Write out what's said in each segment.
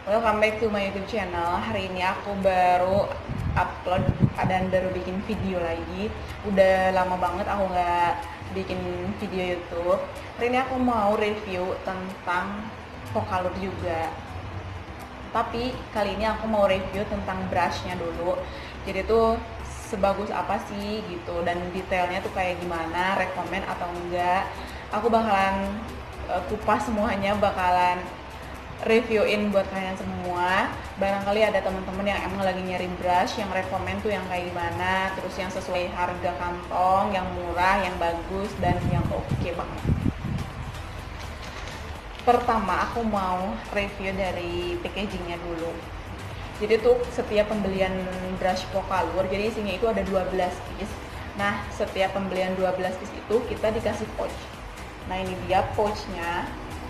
Welcome back to my YouTube channel. Hari ini aku baru upload dan baru bikin video lagi. Udah lama banget aku nggak bikin video YouTube. Hari ini aku mau review tentang Focalure juga. Tapi kali ini aku mau review tentang brushnya dulu. Jadi tuh sebagus apa sih gitu, dan detailnya tuh kayak gimana, rekomen atau enggak. Aku bakalan kupas semuanya, bakalan reviewin buat kalian semua. Barangkali ada teman-teman yang emang lagi nyari brush yang rekomen tuh yang kayak gimana, terus yang sesuai harga kantong, yang murah, yang bagus, dan yang oke banget. Pertama aku mau review dari packagingnya dulu. Jadi tuh setiap pembelian brush Focalure, jadi isinya itu ada 12 piece. Nah, setiap pembelian 12 piece itu kita dikasih pouch. Nah, ini dia pouchnya.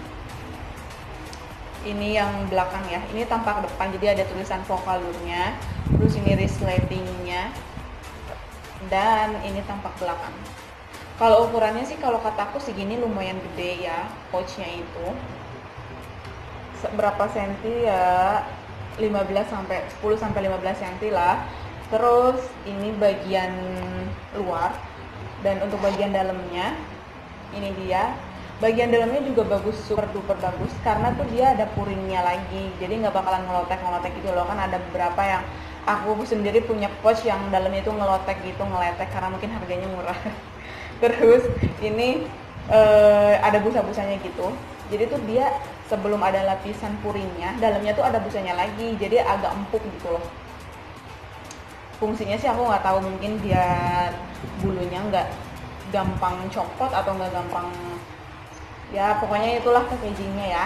Ini yang belakang ya, ini tampak depan, jadi ada tulisan Focalure-nya, terus ini resletingnya, dan ini tampak belakang. Kalau ukurannya sih kalau kataku segini lumayan gede ya pouchnya itu. Berapa senti ya, 15 sampai 10 sampai 15 cm lah. Terus ini bagian luar, dan untuk bagian dalamnya ini dia. Bagian dalamnya juga bagus, super duper bagus, karena tuh dia ada puringnya lagi, jadi nggak bakalan ngelotek gitu loh. Kan ada beberapa yang aku sendiri punya pouch yang dalamnya itu ngelotek gitu, ngeletek karena mungkin harganya murah. Terus ini ada busa-busanya gitu, jadi tuh dia sebelum ada lapisan puringnya, dalamnya tuh ada busanya lagi, jadi agak empuk gitu loh. Fungsinya sih aku nggak tahu, mungkin biar bulunya nggak gampang copot atau nggak gampang, ya pokoknya itulah packagingnya ya.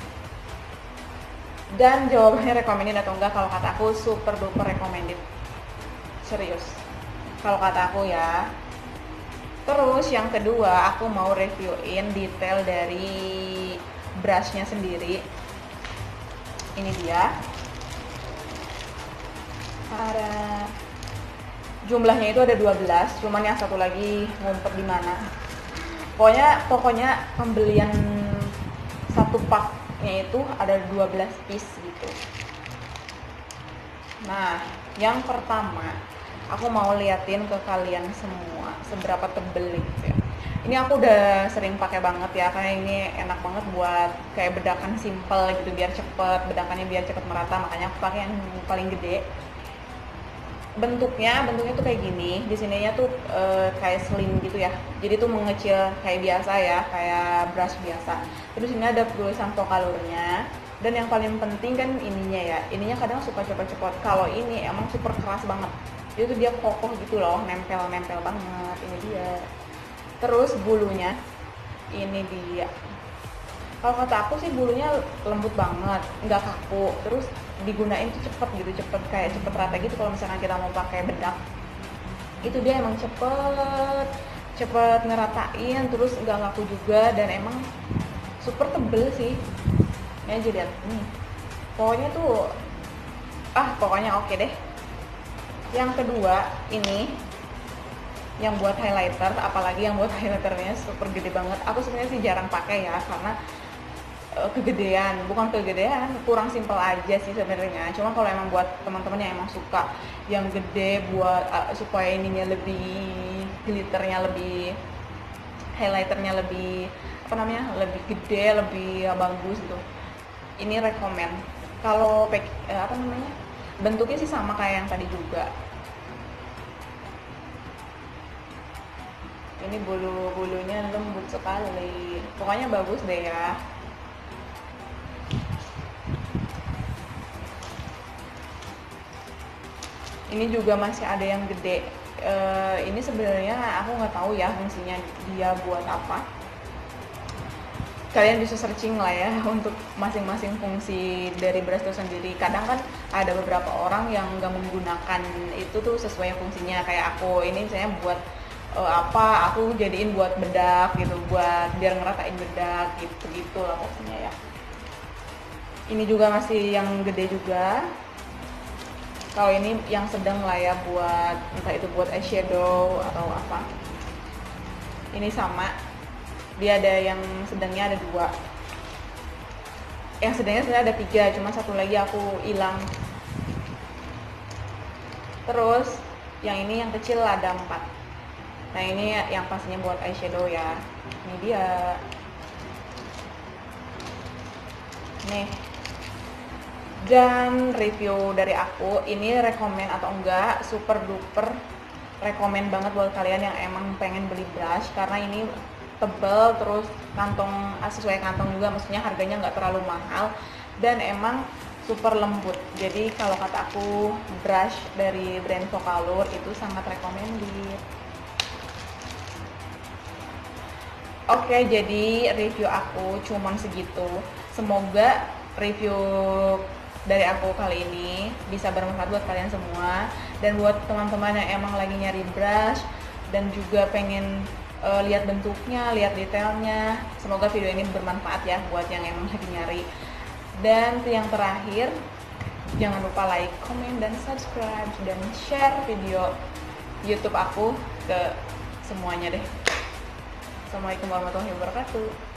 Dan jawabannya recommended atau enggak, kalau kata aku super duper recommended, serius kalau kata aku ya. Terus yang kedua aku mau reviewin detail dari brushnya sendiri. Ini dia, ada jumlahnya itu ada 12, cuman yang satu lagi ngumpet di mana. Pokoknya pembelian satu paknya itu ada 12 piece gitu. Nah, yang pertama aku mau liatin ke kalian semua seberapa tebel gitu ya. Ini aku udah sering pakai banget ya, karena ini enak banget buat kayak bedakan simple gitu, biar cepet bedakannya, biar cepet merata, makanya aku pakai yang paling gede. Bentuknya tuh kayak gini. Di sininya tuh kayak slim gitu ya, jadi tuh mengecil kayak biasa ya, kayak brush biasa. Terus ini ada tulisan Focalure-nya, dan yang paling penting kan ininya ya, ininya kadang suka copot-copot. Kalau ini emang super keras banget, jadi tuh dia kokoh gitu loh, nempel banget. Ini dia. Terus bulunya ini dia. Kalau kata aku sih bulunya lembut banget, nggak kaku. Terus digunain tuh cepet gitu, kayak cepet rata gitu. Kalau misalkan kita mau pakai bedak, itu dia emang cepet ngeratain, terus nggak kaku juga, dan emang super tebel sih. Ini aja lihat nih, pokoknya tuh pokoknya oke deh. Yang kedua ini yang buat highlighter, apalagi yang buat highlighternya super gede banget. Aku sebenarnya sih jarang pakai ya, karena bukan kegedean, kurang simpel aja sih sebenarnya. Cuma kalau emang buat teman-teman yang emang suka yang gede, buat supaya ininya lebih glitternya, lebih highlighternya lebih lebih gede, lebih bagus gitu, ini rekomen. Kalau bentuknya sih sama kayak yang tadi juga. Ini bulunya lembut sekali, pokoknya bagus deh ya. Ini juga masih ada yang gede. Ini sebenarnya aku nggak tahu ya fungsinya dia buat apa. Kalian bisa searching lah ya untuk masing-masing fungsi dari brush itu sendiri. Kadang kan ada beberapa orang yang nggak menggunakan itu tuh sesuai fungsinya. Kayak aku ini misalnya buat aku jadiin buat bedak gitu, buat biar ngeratain bedak gitu lah pokoknya ya. Ini juga masih yang gede juga. Kalau ini yang sedang lah ya, buat entah itu buat eyeshadow atau apa. Ini sama, dia ada yang sedangnya ada 2. yang sedangnya sebenarnya ada 3, cuma satu lagi aku hilang. Terus yang ini yang kecil ada 4. Nah ini yang pastinya buat eyeshadow ya. Ini dia. Nih. Dan review dari aku ini rekomen atau enggak, super duper rekomen banget buat kalian yang emang pengen beli brush, karena ini tebel, terus kantong sesuai kantong juga, maksudnya harganya nggak terlalu mahal dan emang super lembut. Jadi kalau kata aku, brush dari brand Focallure itu sangat recommended. Oke, jadi review aku cuman segitu. Semoga review dari aku kali ini bisa bermanfaat buat kalian semua, dan buat teman-teman yang emang lagi nyari brush dan juga pengen lihat bentuknya, lihat detailnya. Semoga video ini bermanfaat ya buat yang emang lagi nyari. Dan yang terakhir, jangan lupa like, comment, dan subscribe, dan share video YouTube aku ke semuanya deh. Assalamualaikum warahmatullahi wabarakatuh.